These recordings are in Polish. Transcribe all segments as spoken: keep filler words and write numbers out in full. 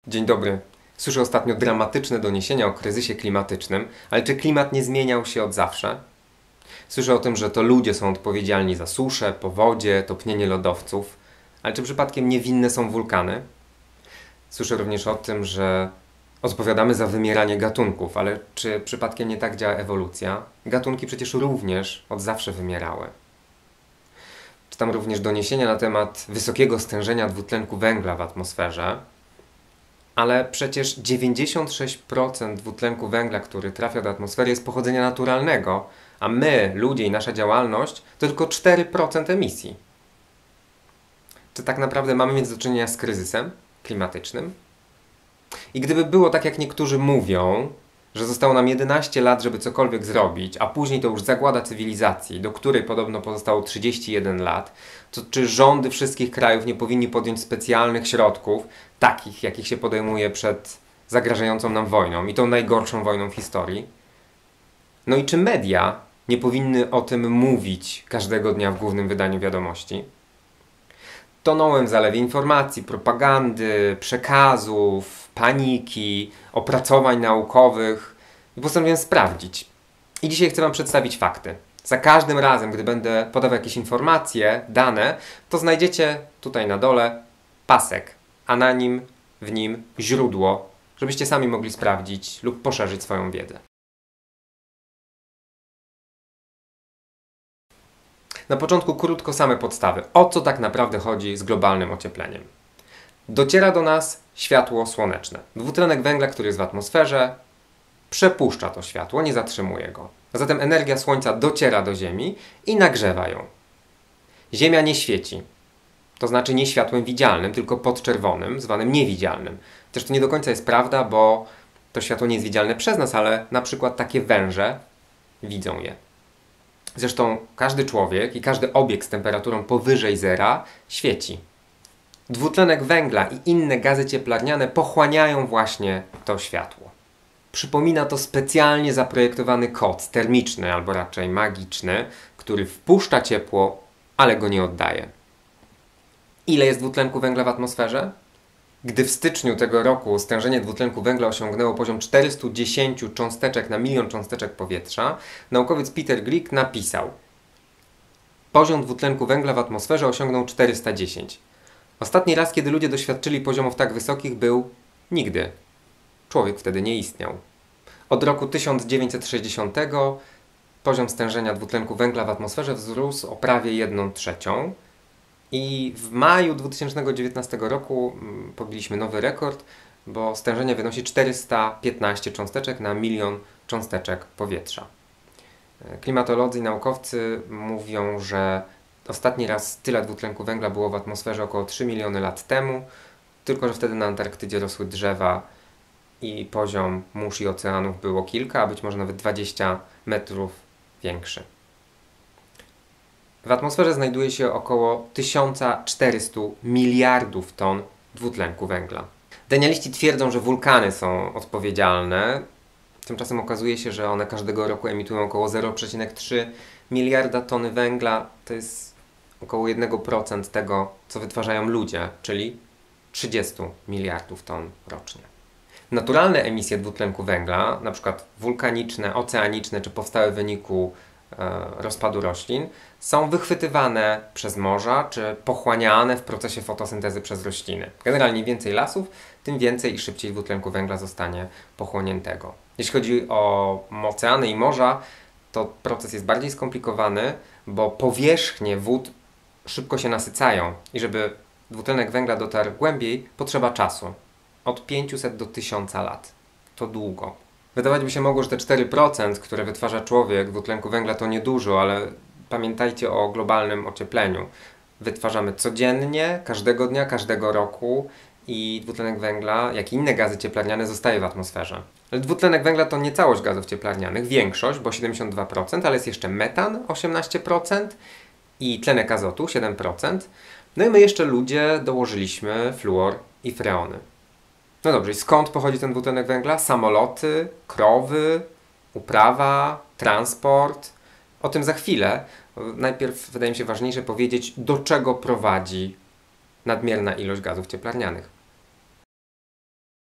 Dzień dobry. Słyszę ostatnio dramatyczne doniesienia o kryzysie klimatycznym, ale czy klimat nie zmieniał się od zawsze? Słyszę o tym, że to ludzie są odpowiedzialni za suszę, powodzie, topnienie lodowców, ale czy przypadkiem niewinne są wulkany? Słyszę również o tym, że odpowiadamy za wymieranie gatunków, ale czy przypadkiem nie tak działa ewolucja? Gatunki przecież również od zawsze wymierały. Czytam również doniesienia na temat wysokiego stężenia dwutlenku węgla w atmosferze, ale przecież dziewięćdziesiąt sześć procent dwutlenku węgla, który trafia do atmosfery, jest pochodzenia naturalnego, a my, ludzie i nasza działalność, to tylko cztery procent emisji. Czy tak naprawdę mamy mieć do czynienia z kryzysem klimatycznym? I gdyby było tak, jak niektórzy mówią, że zostało nam jedenaście lat, żeby cokolwiek zrobić, a później to już zagłada cywilizacji, do której podobno pozostało trzydzieści jeden lat, to czy rządy wszystkich krajów nie powinni podjąć specjalnych środków, takich, jakich się podejmuje przed zagrażającą nam wojną i tą najgorszą wojną w historii? No i czy media nie powinny o tym mówić każdego dnia w głównym wydaniu wiadomości? Tonąłem w zalewie informacji, propagandy, przekazów, paniki, opracowań naukowych i postanowiłem sprawdzić. I dzisiaj chcę Wam przedstawić fakty. Za każdym razem, gdy będę podawał jakieś informacje, dane, to znajdziecie tutaj na dole pasek, a na nim, w nim źródło, żebyście sami mogli sprawdzić lub poszerzyć swoją wiedzę. Na początku krótko same podstawy. O co tak naprawdę chodzi z globalnym ociepleniem? Dociera do nas światło słoneczne. Dwutlenek węgla, który jest w atmosferze, przepuszcza to światło, nie zatrzymuje go. A zatem energia słońca dociera do Ziemi i nagrzewa ją. Ziemia nie świeci. To znaczy nie światłem widzialnym, tylko podczerwonym, zwanym niewidzialnym. Też to nie do końca jest prawda, bo to światło nie jest widzialne przez nas, ale na przykład takie węże widzą je. Zresztą każdy człowiek i każdy obiekt z temperaturą powyżej zera świeci. Dwutlenek węgla i inne gazy cieplarniane pochłaniają właśnie to światło. Przypomina to specjalnie zaprojektowany koc termiczny, albo raczej magiczny, który wpuszcza ciepło, ale go nie oddaje. Ile jest dwutlenku węgla w atmosferze? Gdy w styczniu tego roku stężenie dwutlenku węgla osiągnęło poziom czterysta dziesięć cząsteczek na milion cząsteczek powietrza, naukowiec Peter Glick napisał: poziom dwutlenku węgla w atmosferze osiągnął czterysta dziesięć. Ostatni raz, kiedy ludzie doświadczyli poziomów tak wysokich, był nigdy. Człowiek wtedy nie istniał. Od roku tysiąc dziewięćset sześćdziesiątego poziom stężenia dwutlenku węgla w atmosferze wzrósł o prawie jedną trzecią. I w maju dwa tysiące dziewiętnastego roku pobiliśmy nowy rekord, bo stężenie wynosi czterysta piętnaście cząsteczek na milion cząsteczek powietrza. Klimatolodzy i naukowcy mówią, że ostatni raz tyle dwutlenku węgla było w atmosferze około trzy miliony lat temu, tylko że wtedy na Antarktydzie rosły drzewa i poziom mórz i oceanów było kilka, a być może nawet dwadzieścia metrów większy. W atmosferze znajduje się około tysiąc czterysta miliardów ton dwutlenku węgla. Denialiści twierdzą, że wulkany są odpowiedzialne. Tymczasem okazuje się, że one każdego roku emitują około zero przecinek trzy miliarda tony węgla. To jest około jeden procent tego, co wytwarzają ludzie, czyli trzydzieści miliardów ton rocznie. Naturalne emisje dwutlenku węgla, na przykład wulkaniczne, oceaniczne czy powstałe w wyniku rozpadu roślin, są wychwytywane przez morza, czy pochłaniane w procesie fotosyntezy przez rośliny. Generalnie im więcej lasów, tym więcej i szybciej dwutlenku węgla zostanie pochłoniętego. Jeśli chodzi o oceany i morza, to proces jest bardziej skomplikowany, bo powierzchnie wód szybko się nasycają i żeby dwutlenek węgla dotarł głębiej, potrzeba czasu. Od pięciuset do tysiąca lat. To długo. Wydawać by się mogło, że te cztery procent, które wytwarza człowiek dwutlenku węgla, to niedużo, ale pamiętajcie o globalnym ociepleniu. Wytwarzamy codziennie, każdego dnia, każdego roku i dwutlenek węgla, jak i inne gazy cieplarniane, zostaje w atmosferze. Ale dwutlenek węgla to nie całość gazów cieplarnianych, większość, bo siedemdziesiąt dwa procent, ale jest jeszcze metan osiemnaście procent i tlenek azotu siedem procent. No i my jeszcze ludzie dołożyliśmy fluor i freony. No dobrze, i skąd pochodzi ten dwutlenek węgla? Samoloty, krowy, uprawa, transport. O tym za chwilę. Najpierw wydaje mi się ważniejsze powiedzieć, do czego prowadzi nadmierna ilość gazów cieplarnianych.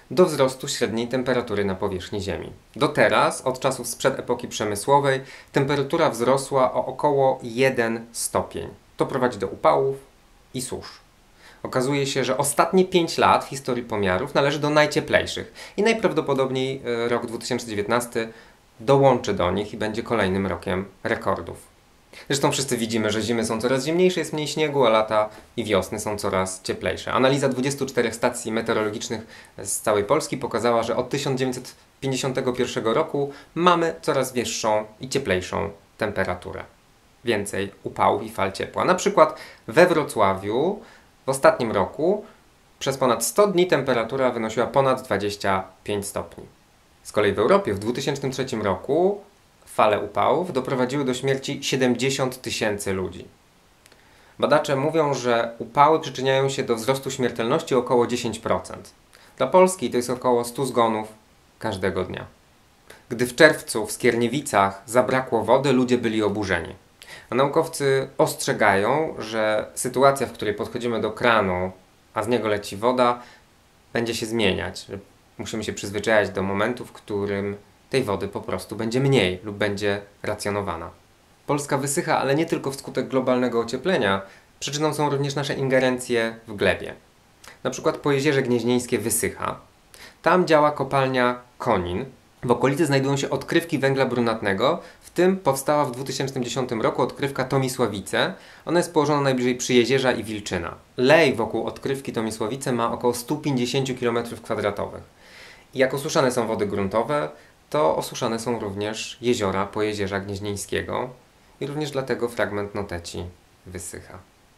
do wzrostu średniej temperatury na powierzchni Ziemi. Do teraz, od czasów sprzed epoki przemysłowej, temperatura wzrosła o około jeden stopień. To prowadzi do upałów i susz. Okazuje się, że ostatnie pięć lat w historii pomiarów należy do najcieplejszych i najprawdopodobniej rok dwa tysiące dziewiętnasty dołączy do nich i będzie kolejnym rokiem rekordów. Zresztą wszyscy widzimy, że zimy są coraz zimniejsze, jest mniej śniegu, a lata i wiosny są coraz cieplejsze. Analiza dwudziestu czterech stacji meteorologicznych z całej Polski pokazała, że od tysiąc dziewięćset pięćdziesiątego pierwszego roku mamy coraz wyższą i cieplejszą temperaturę. Więcej upałów i fal ciepła. Na przykład we Wrocławiu w ostatnim roku przez ponad sto dni temperatura wynosiła ponad dwadzieścia pięć stopni. Z kolei w Europie w dwa tysiące trzecim roku fale upałów doprowadziły do śmierci siedemdziesiąt tysięcy ludzi. Badacze mówią, że upały przyczyniają się do wzrostu śmiertelności o około dziesięć procent. Dla Polski to jest około stu zgonów każdego dnia. Gdy w czerwcu w Skierniewicach zabrakło wody, ludzie byli oburzeni. A naukowcy ostrzegają, że sytuacja, w której podchodzimy do kranu, a z niego leci woda, będzie się zmieniać. Musimy się przyzwyczajać do momentu, w którym tej wody po prostu będzie mniej lub będzie racjonowana. Polska wysycha, ale nie tylko wskutek globalnego ocieplenia. Przyczyną są również nasze ingerencje w glebie. Na przykład po Jezierze Gnieźnieńskie wysycha. Tam działa kopalnia Konin. W okolicy znajdują się odkrywki węgla brunatnego, w tym powstała w dwa tysiące dziesiątym roku odkrywka Tomisławice. Ona jest położona najbliżej Przyjezierza i Wilczyna. Lej wokół odkrywki Tomisławice ma około sto pięćdziesiąt kilometrów kwadratowych. I jak osuszane są wody gruntowe, to osuszane są również jeziora Pojezierza Gnieźnieńskiego i również dlatego fragment Noteci wysycha.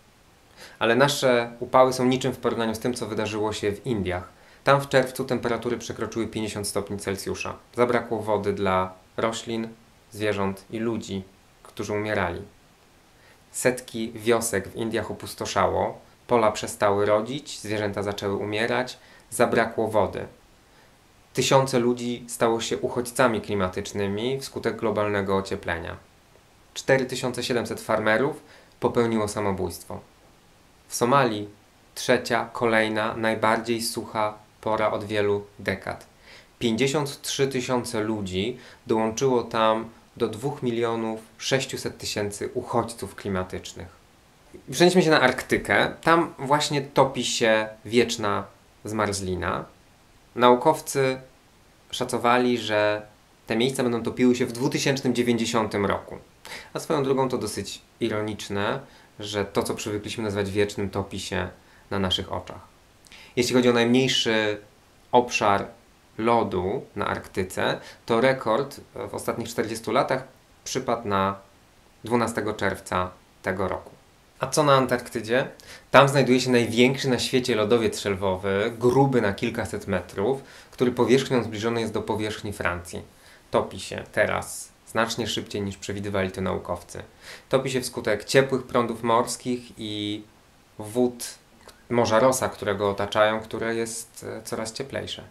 Ale nasze upały są niczym w porównaniu z tym, co wydarzyło się w Indiach. Tam w czerwcu temperatury przekroczyły pięćdziesiąt stopni Celsjusza. Zabrakło wody dla roślin, zwierząt i ludzi, którzy umierali. Setki wiosek w Indiach opustoszało, pola przestały rodzić, zwierzęta zaczęły umierać, zabrakło wody. Tysiące ludzi stało się uchodźcami klimatycznymi wskutek globalnego ocieplenia. cztery tysiące siedemset farmerów popełniło samobójstwo. W Somalii trzecia, kolejna, najbardziej sucha pora od wielu dekad. pięćdziesiąt trzy tysiące ludzi dołączyło tam do dwóch milionów sześciuset tysięcy uchodźców klimatycznych. Przenieśmy się na Arktykę. Tam właśnie topi się wieczna zmarzlina. Naukowcy szacowali, że te miejsca będą topiły się w dwa tysiące dziewięćdziesiątym roku. A swoją drogą to dosyć ironiczne, że to, co przywykliśmy nazwać wiecznym, topi się na naszych oczach. Jeśli chodzi o najmniejszy obszar lodu na Arktyce, to rekord w ostatnich czterdziestu latach przypadł na dwunastego czerwca tego roku. A co na Antarktydzie? Tam znajduje się największy na świecie lodowiec szelwowy, gruby na kilkaset metrów, który powierzchnią zbliżony jest do powierzchni Francji. Topi się teraz znacznie szybciej niż przewidywali to naukowcy. Topi się wskutek ciepłych prądów morskich i wód Morza Rossa, które go otaczają, które jest coraz cieplejsze.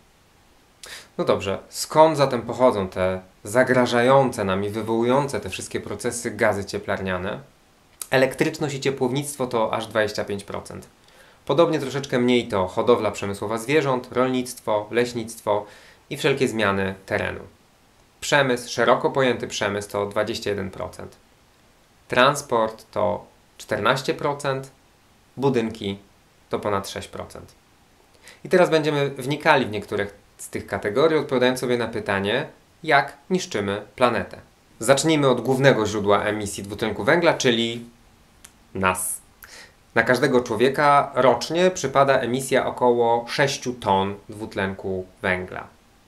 No dobrze, skąd zatem pochodzą te zagrażające nam i wywołujące te wszystkie procesy gazy cieplarniane? Elektryczność i ciepłownictwo to aż dwadzieścia pięć procent. Podobnie troszeczkę mniej to hodowla przemysłowa zwierząt, rolnictwo, leśnictwo i wszelkie zmiany terenu. Przemysł, szeroko pojęty przemysł to dwadzieścia jeden procent. Transport to czternaście procent, budynki to ponad sześć procent. I teraz będziemy wnikali w niektóre z tych kategorii, odpowiadając sobie na pytanie, jak niszczymy planetę. Zacznijmy od głównego źródła emisji dwutlenku węgla, czyli nas. Na każdego człowieka rocznie przypada emisja około sześć ton dwutlenku węgla.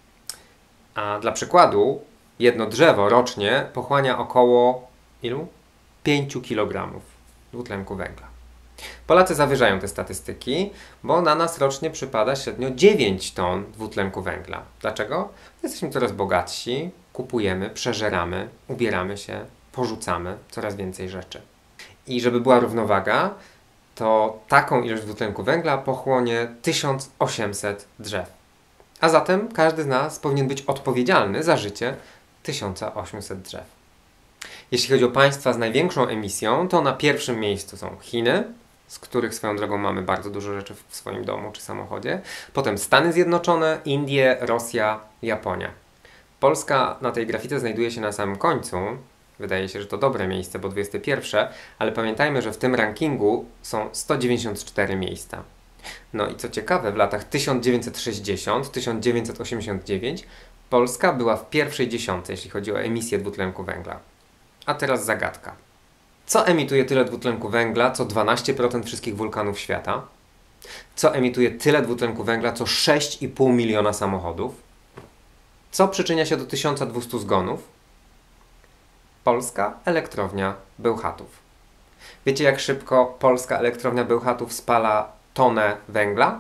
A dla przykładu, jedno drzewo rocznie pochłania około ilu? pięć kilogramów dwutlenku węgla. Polacy zawyżają te statystyki, bo na nas rocznie przypada średnio dziewięć ton dwutlenku węgla. Dlaczego? Jesteśmy coraz bogatsi, kupujemy, przeżeramy, ubieramy się, porzucamy coraz więcej rzeczy. I żeby była równowaga, to taką ilość dwutlenku węgla pochłonie tysiąc osiemset drzew. A zatem każdy z nas powinien być odpowiedzialny za życie tysiąc osiemset drzew. Jeśli chodzi o państwa z największą emisją, to na pierwszym miejscu są Chiny, z których swoją drogą mamy bardzo dużo rzeczy w swoim domu czy samochodzie. Potem Stany Zjednoczone, Indie, Rosja, Japonia. Polska na tej grafice znajduje się na samym końcu. Wydaje się, że to dobre miejsce, bo dwudzieste pierwsze, ale pamiętajmy, że w tym rankingu są sto dziewięćdziesiąt cztery miejsca. No i co ciekawe, w latach tysiąc dziewięćset sześćdziesiąt do tysiąc dziewięćset osiemdziesiąt dziewięć Polska była w pierwszej dziesiątce, jeśli chodzi o emisję dwutlenku węgla. A teraz zagadka. Co emituje tyle dwutlenku węgla, co dwanaście procent wszystkich wulkanów świata? Co emituje tyle dwutlenku węgla, co sześć i pół miliona samochodów? Co przyczynia się do tysiąc dwieście zgonów? Polska Elektrownia Bełchatów. Wiecie, jak szybko Polska Elektrownia Bełchatów spala tonę węgla?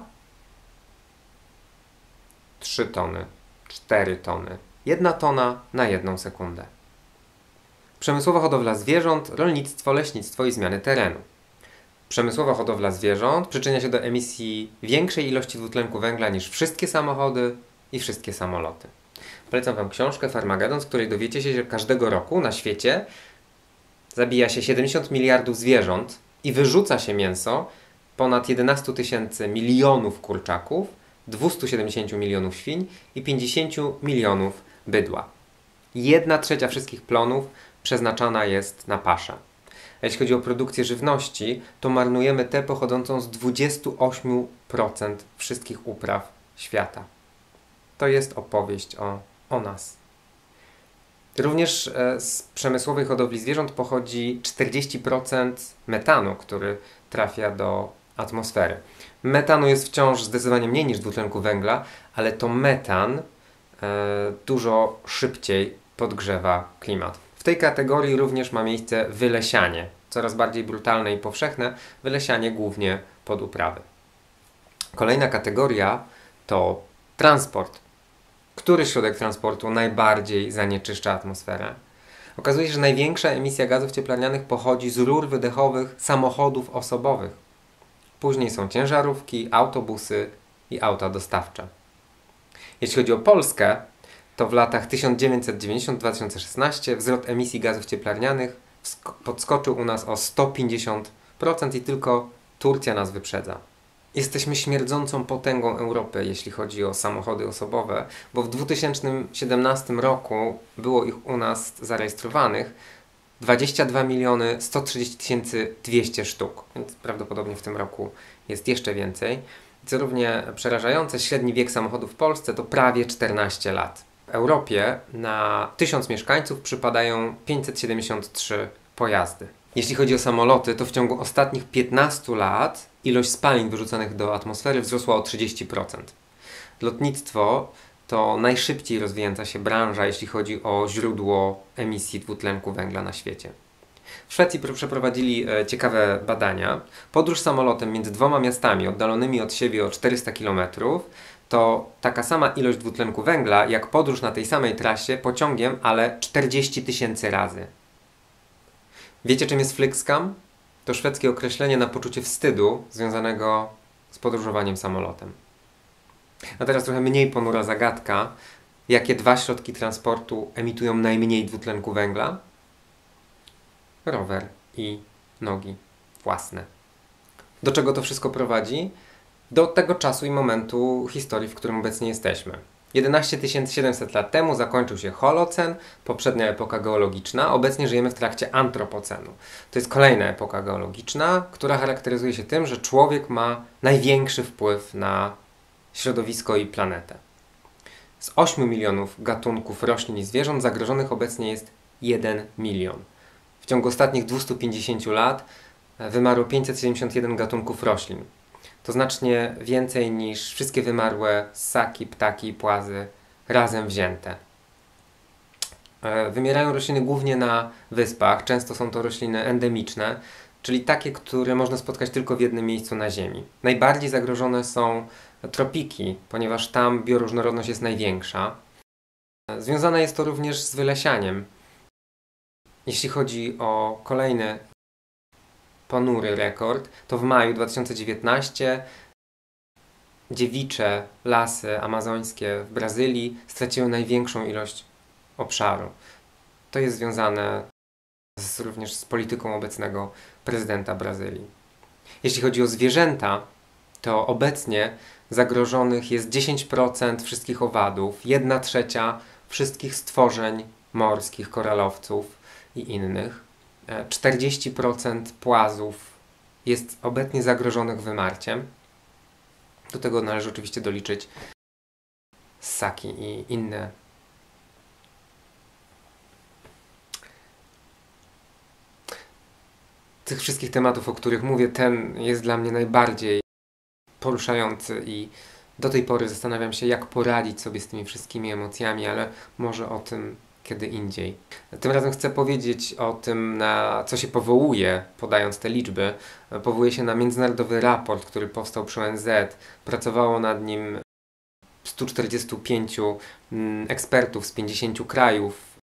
trzy tony, cztery tony. Jedna tona na jedną sekundę. Przemysłowa hodowla zwierząt, rolnictwo, leśnictwo i zmiany terenu. Przemysłowa hodowla zwierząt przyczynia się do emisji większej ilości dwutlenku węgla niż wszystkie samochody i wszystkie samoloty. Polecam Wam książkę Farmagedon, z której dowiecie się, że każdego roku na świecie zabija się siedemdziesiąt miliardów zwierząt i wyrzuca się mięso ponad jedenaście tysięcy milionów kurczaków, dwieście siedemdziesiąt milionów świń i pięćdziesiąt milionów bydła. Jedna trzecia wszystkich plonów przeznaczana jest na paszę. A jeśli chodzi o produkcję żywności, to marnujemy tę pochodzącą z dwadzieścia osiem procent wszystkich upraw świata. To jest opowieść o, o nas. Również z przemysłowej hodowli zwierząt pochodzi czterdzieści procent metanu, który trafia do atmosfery. Metanu jest wciąż zdecydowanie mniej niż dwutlenku węgla, ale to metan e, dużo szybciej podgrzewa klimat. W tej kategorii również ma miejsce wylesianie, coraz bardziej brutalne i powszechne, wylesianie głównie pod uprawy. Kolejna kategoria to transport. Który środek transportu najbardziej zanieczyszcza atmosferę? Okazuje się, że największa emisja gazów cieplarnianych pochodzi z rur wydechowych samochodów osobowych. Później są ciężarówki, autobusy i auta dostawcze. Jeśli chodzi o Polskę, to w latach tysiąc dziewięćset dziewięćdziesiąt do dwa tysiące szesnastego wzrost emisji gazów cieplarnianych podskoczył u nas o sto pięćdziesiąt procent i tylko Turcja nas wyprzedza. Jesteśmy śmierdzącą potęgą Europy, jeśli chodzi o samochody osobowe, bo w dwa tysiące siedemnastym roku było ich u nas zarejestrowanych dwadzieścia dwa miliony sto trzydzieści tysięcy dwieście sztuk, więc prawdopodobnie w tym roku jest jeszcze więcej. Co równie przerażające, średni wiek samochodu w Polsce to prawie czternaście lat. W Europie na tysiąc mieszkańców przypadają pięćset siedemdziesiąt trzy pojazdy. Jeśli chodzi o samoloty, to w ciągu ostatnich piętnastu lat ilość spalin wyrzucanych do atmosfery wzrosła o trzydzieści procent. Lotnictwo to najszybciej rozwijająca się branża, jeśli chodzi o źródło emisji dwutlenku węgla na świecie. W Szwecji przeprowadzili e, ciekawe badania. Podróż samolotem między dwoma miastami oddalonymi od siebie o czterysta kilometrów to taka sama ilość dwutlenku węgla, jak podróż na tej samej trasie pociągiem, ale czterdzieści tysięcy razy. Wiecie, czym jest flixcam? To szwedzkie określenie na poczucie wstydu związanego z podróżowaniem samolotem. A teraz trochę mniej ponura zagadka. Jakie dwa środki transportu emitują najmniej dwutlenku węgla? Rower i nogi własne. Do czego to wszystko prowadzi? Do tego czasu i momentu historii, w którym obecnie jesteśmy. jedenaście tysięcy siedemset lat temu zakończył się Holocen, poprzednia epoka geologiczna. Obecnie żyjemy w trakcie Antropocenu. To jest kolejna epoka geologiczna, która charakteryzuje się tym, że człowiek ma największy wpływ na środowisko i planetę. Z ośmiu milionów gatunków roślin i zwierząt zagrożonych obecnie jest jeden milion. W ciągu ostatnich dwustu pięćdziesięciu lat wymarło pięćset siedemdziesiąt jeden gatunków roślin. To znacznie więcej niż wszystkie wymarłe ssaki, ptaki i płazy razem wzięte. Wymierają rośliny głównie na wyspach. Często są to rośliny endemiczne, czyli takie, które można spotkać tylko w jednym miejscu na Ziemi. Najbardziej zagrożone są tropiki, ponieważ tam bioróżnorodność jest największa. Związane jest to również z wylesianiem. Jeśli chodzi o kolejny ponury rekord, to w maju dwa tysiące dziewiętnastego dziewicze lasy amazońskie w Brazylii straciły największą ilość obszaru. To jest związane z, również z polityką obecnego prezydenta Brazylii. Jeśli chodzi o zwierzęta, to obecnie zagrożonych jest dziesięć procent wszystkich owadów, jedna trzecia wszystkich stworzeń morskich, koralowców i innych. czterdzieści procent płazów jest obecnie zagrożonych wymarciem. Do tego należy oczywiście doliczyć ssaki i inne tych wszystkich tematów, o których mówię, ten jest dla mnie najbardziej poruszający i do tej pory zastanawiam się, jak poradzić sobie z tymi wszystkimi emocjami, ale może o tym kiedy indziej. Tym razem chcę powiedzieć o tym, na co się powołuje, podając te liczby. Powołuje się na międzynarodowy raport, który powstał przy O N Z. Pracowało nad nim stu czterdziestu pięciu ekspertów z pięćdziesięciu krajów.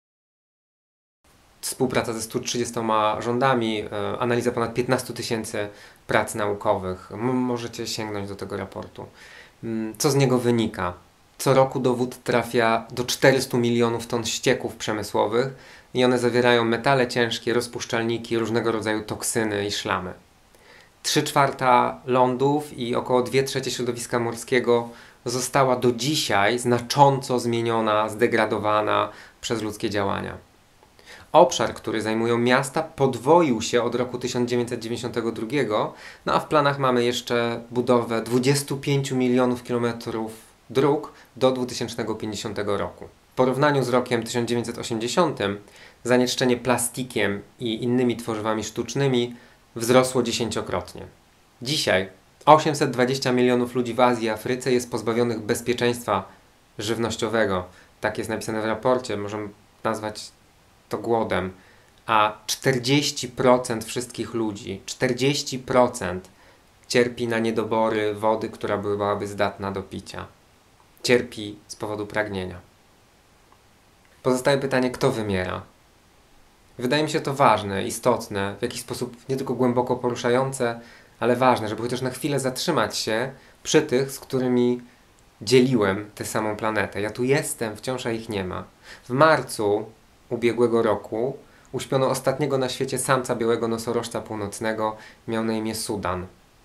Współpraca ze stu trzydziestoma rządami, analiza ponad piętnastu tysięcy prac naukowych. M możecie sięgnąć do tego raportu. Co z niego wynika? Co roku do wód trafia do czterystu milionów ton ścieków przemysłowych i one zawierają metale ciężkie, rozpuszczalniki, różnego rodzaju toksyny i szlamy. trzy czwarte lądów i około dwie trzecie środowiska morskiego została do dzisiaj znacząco zmieniona, zdegradowana przez ludzkie działania. Obszar, który zajmują miasta, podwoił się od roku tysiąc dziewięćset dziewięćdziesiątego drugiego, no a w planach mamy jeszcze budowę dwudziestu pięciu milionów kilometrów dróg do dwa tysiące pięćdziesiątego roku. W porównaniu z rokiem tysiąc dziewięćset osiemdziesiątym zanieczyszczenie plastikiem i innymi tworzywami sztucznymi wzrosło dziesięciokrotnie. Dzisiaj osiemset dwadzieścia milionów ludzi w Azji i Afryce jest pozbawionych bezpieczeństwa żywnościowego. Tak jest napisane w raporcie, możemy nazwać to głodem, a czterdzieści procent wszystkich ludzi, czterdzieści procent cierpi na niedobory wody, która byłaby zdatna do picia. Cierpi z powodu pragnienia. Pozostaje pytanie, kto wymiera? Wydaje mi się to ważne, istotne, w jakiś sposób nie tylko głęboko poruszające, ale ważne, żeby chociaż na chwilę zatrzymać się przy tych, z którymi dzieliłem tę samą planetę. Ja tu jestem, wciąż a ich nie ma. W marcu ubiegłego roku uśpiono ostatniego na świecie samca białego nosorożca północnego, miał na imię Sudan.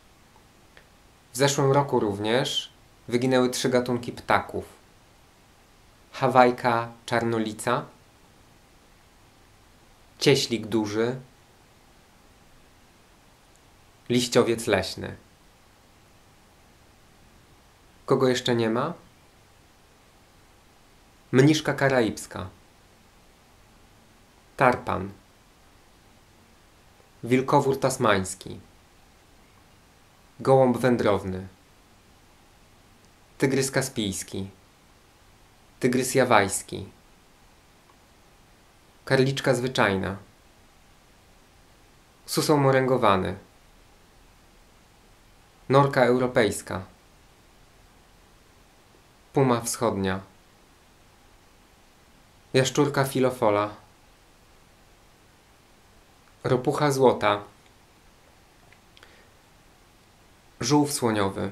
W zeszłym roku również wyginęły trzy gatunki ptaków. Hawajka czarnolica, cieślik duży, liściowiec leśny. Kogo jeszcze nie ma? Mniszka karaibska, tarpan, wilkowór tasmański, gołąb wędrowny, tygrys kaspijski, tygrys jawajski, karliczka zwyczajna, susoł moręgowany, norka europejska, puma wschodnia, jaszczurka filofola, ropucha złota, żółw słoniowy.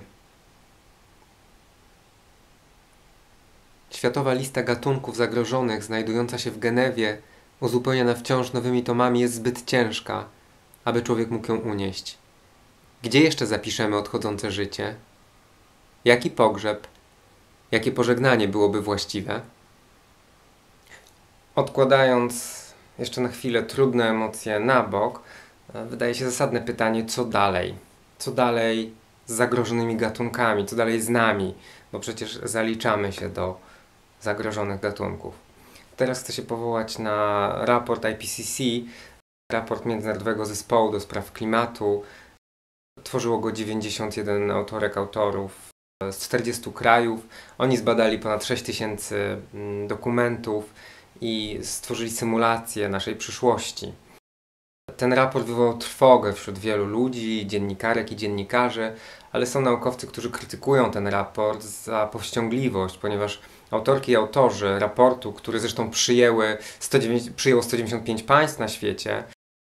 Światowa lista gatunków zagrożonych znajdująca się w Genewie, uzupełniona wciąż nowymi tomami, jest zbyt ciężka, aby człowiek mógł ją unieść. Gdzie jeszcze zapiszemy odchodzące życie? Jaki pogrzeb? Jakie pożegnanie byłoby właściwe? Odkładając jeszcze na chwilę trudne emocje na bok, wydaje się zasadne pytanie, co dalej? Co dalej z zagrożonymi gatunkami? Co dalej z nami? Bo przecież zaliczamy się do zagrożonych gatunków. Teraz chcę się powołać na raport I P C C, raport Międzynarodowego Zespołu do Spraw Klimatu. Tworzyło go dziewięćdziesiąt jeden autorek, autorów z czterdziestu krajów. Oni zbadali ponad sześć tysięcy dokumentów i stworzyli symulację naszej przyszłości. Ten raport wywołał trwogę wśród wielu ludzi, dziennikarek i dziennikarzy, ale są naukowcy, którzy krytykują ten raport za powściągliwość, ponieważ autorki i autorzy raportu, który zresztą przyjęły sto dziewięćdziesiąt, przyjęło sto dziewięćdziesiąt pięć państw na świecie,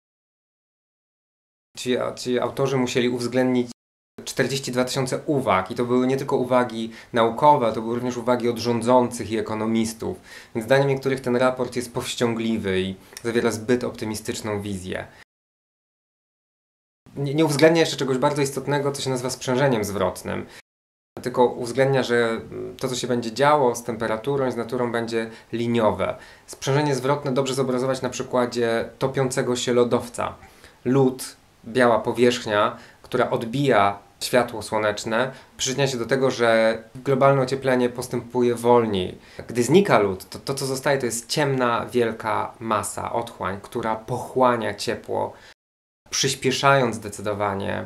ci, ci autorzy musieli uwzględnić czterdzieści dwa tysiące uwag i to były nie tylko uwagi naukowe, to były również uwagi od rządzących i ekonomistów. Więc zdaniem niektórych ten raport jest powściągliwy i zawiera zbyt optymistyczną wizję. nie, nie uwzględnia jeszcze czegoś bardzo istotnego, co się nazywa sprzężeniem zwrotnym. Tylko uwzględnia, że to, co się będzie działo z temperaturą i z naturą, będzie liniowe. Sprzężenie zwrotne dobrze zobrazować na przykładzie topiącego się lodowca. Lód, biała powierzchnia, która odbija światło słoneczne, przyczynia się do tego, że globalne ocieplenie postępuje wolniej. Gdy znika lód, to to, co zostaje, to jest ciemna, wielka masa, otchłań, która pochłania ciepło, przyspieszając zdecydowanie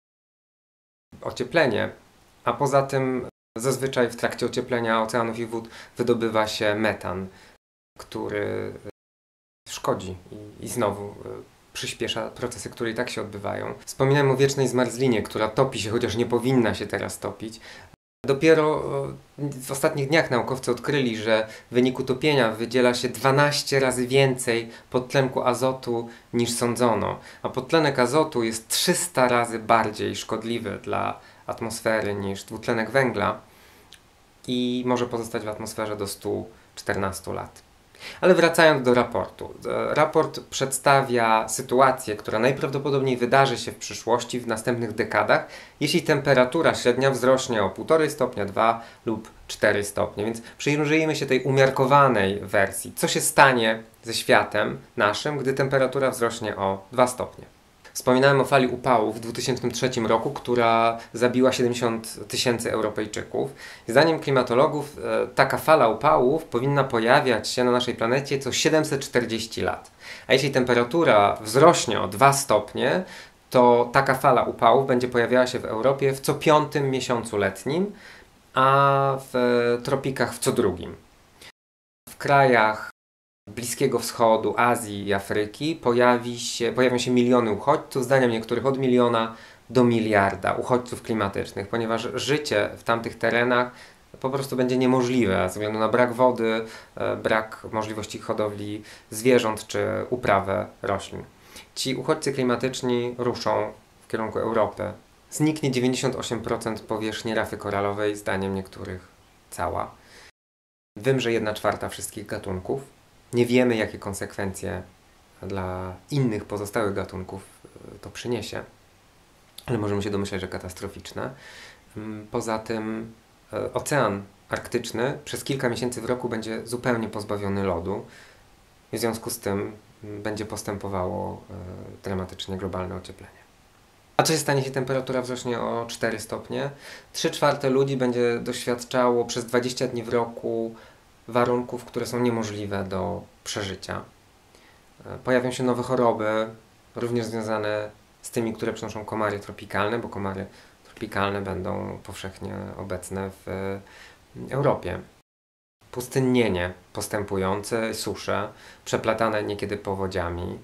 ocieplenie. A poza tym zazwyczaj w trakcie ocieplenia oceanów i wód wydobywa się metan, który szkodzi i, i znowu przyspiesza procesy, które i tak się odbywają. Wspominałem o wiecznej zmarzlinie, która topi się, chociaż nie powinna się teraz topić. Dopiero w ostatnich dniach naukowcy odkryli, że w wyniku topienia wydziela się dwanaście razy więcej podtlenku azotu niż sądzono. A podtlenek azotu jest trzysta razy bardziej szkodliwy dla atmosfery niż dwutlenek węgla i może pozostać w atmosferze do stu czternastu lat. Ale wracając do raportu. Raport przedstawia sytuację, która najprawdopodobniej wydarzy się w przyszłości, w następnych dekadach, jeśli temperatura średnia wzrośnie o półtora stopnia, dwa lub cztery stopnie. Więc przyjrzyjmy się tej umiarkowanej wersji. Co się stanie ze światem naszym, gdy temperatura wzrośnie o dwa stopnie? Wspominałem o fali upałów w dwa tysiące trzecim roku, która zabiła siedemdziesiąt tysięcy Europejczyków. Zdaniem klimatologów e, taka fala upałów powinna pojawiać się na naszej planecie co siedemset czterdzieści lat. A jeśli temperatura wzrośnie o dwa stopnie, to taka fala upałów będzie pojawiała się w Europie w co piątym miesiącu letnim, a w tropikach w co drugim. W krajach Bliskiego Wschodu, Azji i Afryki pojawi się, pojawią się miliony uchodźców, zdaniem niektórych od miliona do miliarda uchodźców klimatycznych, ponieważ życie w tamtych terenach po prostu będzie niemożliwe ze względu na brak wody, brak możliwości hodowli zwierząt czy uprawę roślin. Ci uchodźcy klimatyczni ruszą w kierunku Europy. Zniknie dziewięćdziesiąt osiem procent powierzchni rafy koralowej, zdaniem niektórych cała. Wymrze jedna czwarta wszystkich gatunków. Nie wiemy, jakie konsekwencje dla innych pozostałych gatunków to przyniesie, ale możemy się domyślać, że katastroficzne. Poza tym ocean arktyczny przez kilka miesięcy w roku będzie zupełnie pozbawiony lodu. W związku z tym będzie postępowało dramatycznie globalne ocieplenie. A co się stanie, jeśli temperatura wzrośnie o cztery stopnie? trzy czwarte ludzi będzie doświadczało przez dwadzieścia dni w roku warunków, które są niemożliwe do przeżycia. Pojawią się nowe choroby, również związane z tymi, które przynoszą komary tropikalne, bo komary tropikalne będą powszechnie obecne w Europie. Pustynnienie postępujące, susze, przeplatane niekiedy powodziami.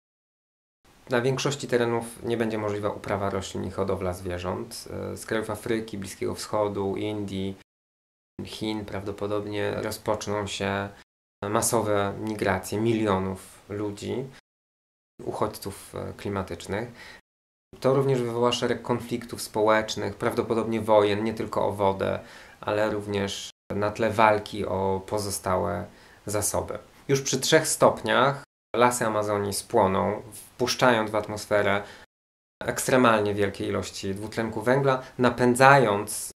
Na większości terenów nie będzie możliwa uprawa roślin i hodowla zwierząt. Z krajów Afryki, Bliskiego Wschodu, Indii, Chin prawdopodobnie rozpoczną się masowe migracje milionów ludzi, uchodźców klimatycznych. To również wywoła szereg konfliktów społecznych, prawdopodobnie wojen, nie tylko o wodę, ale również na tle walki o pozostałe zasoby. Już przy trzech stopniach lasy Amazonii spłoną, wpuszczając w atmosferę ekstremalnie wielkie ilości dwutlenku węgla, napędzając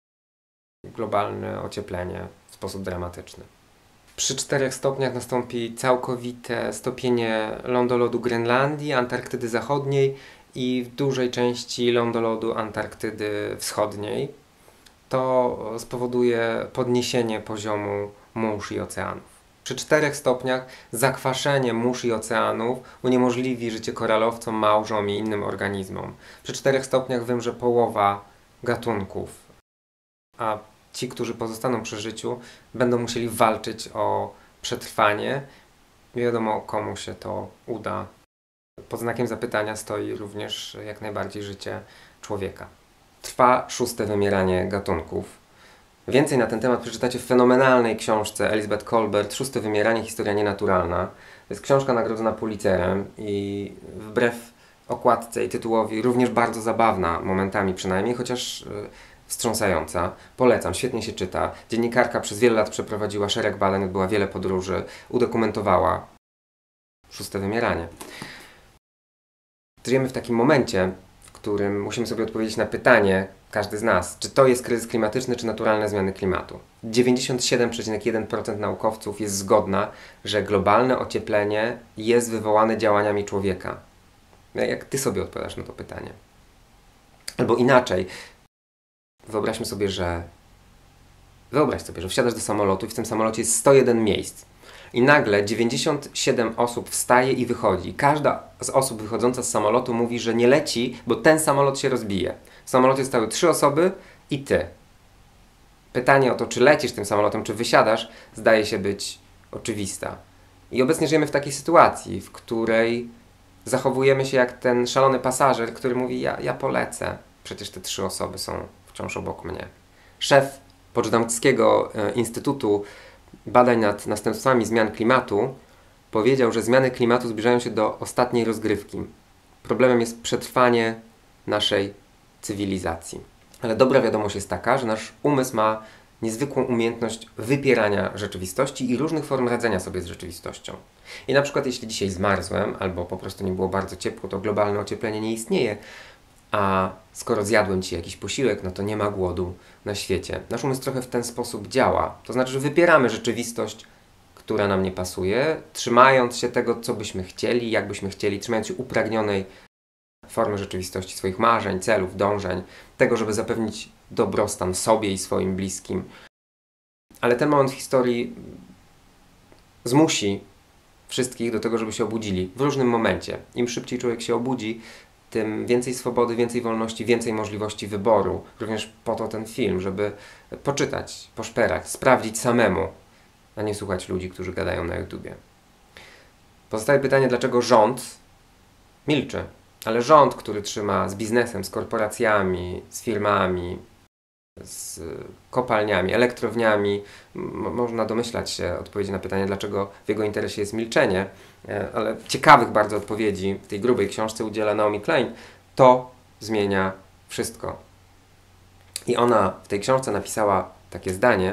globalne ocieplenie w sposób dramatyczny. Przy czterech stopniach nastąpi całkowite stopienie lądolodu Grenlandii, Antarktydy Zachodniej i w dużej części lądolodu Antarktydy Wschodniej. To spowoduje podniesienie poziomu mórz i oceanów. Przy czterech stopniach zakwaszenie mórz i oceanów uniemożliwi życie koralowcom, małżom i innym organizmom. Przy czterech stopniach wymrze połowa gatunków, a ci, którzy pozostaną przy życiu, będą musieli walczyć o przetrwanie. Nie wiadomo, komu się to uda. Pod znakiem zapytania stoi również jak najbardziej życie człowieka. Trwa szóste wymieranie gatunków. Więcej na ten temat przeczytacie w fenomenalnej książce Elizabeth Kolbert Szóste wymieranie, historia nienaturalna. To jest książka nagrodzona Pulitzerem i wbrew okładce i tytułowi również bardzo zabawna, momentami przynajmniej, chociaż wstrząsająca. Polecam, świetnie się czyta. Dziennikarka przez wiele lat przeprowadziła szereg badań, odbyła wiele podróży, udokumentowała szóste wymieranie. W żyjemy w takim momencie, w którym musimy sobie odpowiedzieć na pytanie, każdy z nas, czy to jest kryzys klimatyczny, czy naturalne zmiany klimatu. dziewięćdziesiąt siedem przecinek jeden procent naukowców jest zgodna, że globalne ocieplenie jest wywołane działaniami człowieka. Jak ty sobie odpowiadasz na to pytanie? Albo inaczej, wyobraźmy sobie, że wyobraź sobie, że wsiadasz do samolotu i w tym samolocie jest sto jeden miejsc. I nagle dziewięćdziesiąt siedem osób wstaje i wychodzi. Każda z osób wychodząca z samolotu mówi, że nie leci, bo ten samolot się rozbije. W samolocie stały trzy osoby i ty. Pytanie o to, czy lecisz tym samolotem, czy wysiadasz, zdaje się być oczywista. I obecnie żyjemy w takiej sytuacji, w której zachowujemy się jak ten szalony pasażer, który mówi, ja, ja polecę. Przecież te trzy osoby są wciąż obok mnie. Szef Poczdamskiego Instytutu Badań nad Następstwami Zmian Klimatu powiedział, że zmiany klimatu zbliżają się do ostatniej rozgrywki. Problemem jest przetrwanie naszej cywilizacji. Ale dobra wiadomość jest taka, że nasz umysł ma niezwykłą umiejętność wypierania rzeczywistości i różnych form radzenia sobie z rzeczywistością. I na przykład jeśli dzisiaj zmarzłem, albo po prostu nie było bardzo ciepło, to globalne ocieplenie nie istnieje, a skoro zjadłem ci jakiś posiłek, no to nie ma głodu na świecie. Nasz umysł trochę w ten sposób działa. To znaczy, że wypieramy rzeczywistość, która nam nie pasuje, trzymając się tego, co byśmy chcieli, jak byśmy chcieli, trzymając się upragnionej formy rzeczywistości, swoich marzeń, celów, dążeń, tego, żeby zapewnić dobrostan sobie i swoim bliskim. Ale ten moment w historii zmusi wszystkich do tego, żeby się obudzili w różnym momencie. Im szybciej człowiek się obudzi, tym więcej swobody, więcej wolności, więcej możliwości wyboru. Również po to ten film, żeby poczytać, poszperać, sprawdzić samemu, a nie słuchać ludzi, którzy gadają na YouTubie. Pozostaje pytanie, dlaczego rząd milczy? Ale rząd, który trzyma z biznesem, z korporacjami, z firmami, z kopalniami, elektrowniami, można domyślać się odpowiedzi na pytanie, dlaczego w jego interesie jest milczenie, ale ciekawych bardzo odpowiedzi w tej grubej książce udziela Naomi Klein. To zmienia wszystko. I ona w tej książce napisała takie zdanie: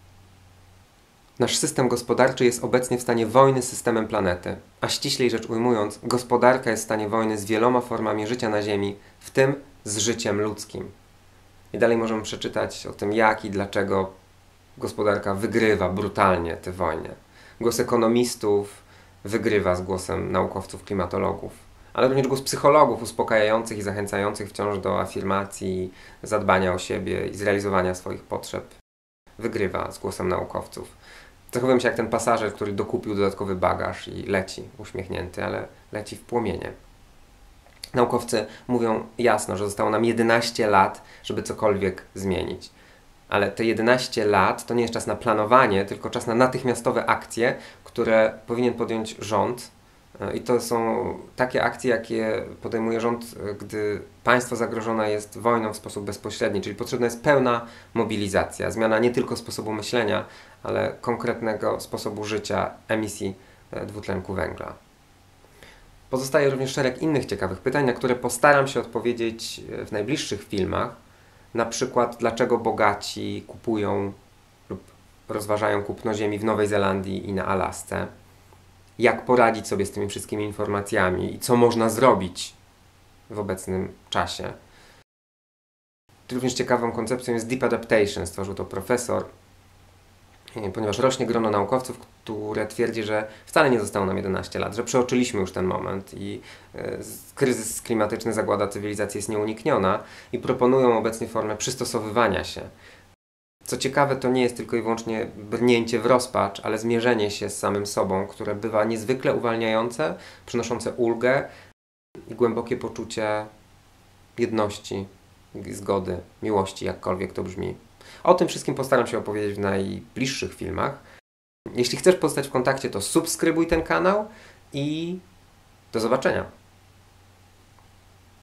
nasz system gospodarczy jest obecnie w stanie wojny z systemem planety, a ściślej rzecz ujmując, gospodarka jest w stanie wojny z wieloma formami życia na Ziemi, w tym z życiem ludzkim. I dalej możemy przeczytać o tym, jak i dlaczego gospodarka wygrywa brutalnie tę wojnę. Głos ekonomistów wygrywa z głosem naukowców, klimatologów, ale również głos psychologów uspokajających i zachęcających wciąż do afirmacji, zadbania o siebie i zrealizowania swoich potrzeb wygrywa z głosem naukowców. Zachowuję się jak ten pasażer, który dokupił dodatkowy bagaż i leci uśmiechnięty, ale leci w płomienie. Naukowcy mówią jasno, że zostało nam jedenaście lat, żeby cokolwiek zmienić. Ale te jedenaście lat to nie jest czas na planowanie, tylko czas na natychmiastowe akcje, które powinien podjąć rząd. I to są takie akcje, jakie podejmuje rząd, gdy państwo zagrożone jest wojną w sposób bezpośredni, czyli potrzebna jest pełna mobilizacja, zmiana nie tylko sposobu myślenia, ale konkretnego sposobu życia, emisji dwutlenku węgla. Pozostaje również szereg innych ciekawych pytań, na które postaram się odpowiedzieć w najbliższych filmach. Na przykład, dlaczego bogaci kupują lub rozważają kupno ziemi w Nowej Zelandii i na Alasce. Jak poradzić sobie z tymi wszystkimi informacjami i co można zrobić w obecnym czasie. Również ciekawą koncepcją jest Deep Adaptation. Stworzył to profesor, ponieważ rośnie grono naukowców, które twierdzi, że wcale nie zostało nam jedenaście lat, że przeoczyliśmy już ten moment i kryzys klimatyczny, zagłada cywilizacji jest nieunikniona i proponują obecnie formę przystosowywania się. Co ciekawe, to nie jest tylko i wyłącznie brnięcie w rozpacz, ale zmierzenie się z samym sobą, które bywa niezwykle uwalniające, przynoszące ulgę i głębokie poczucie jedności, zgody, miłości, jakkolwiek to brzmi. O tym wszystkim postaram się opowiedzieć w najbliższych filmach. Jeśli chcesz pozostać w kontakcie, to subskrybuj ten kanał i do zobaczenia.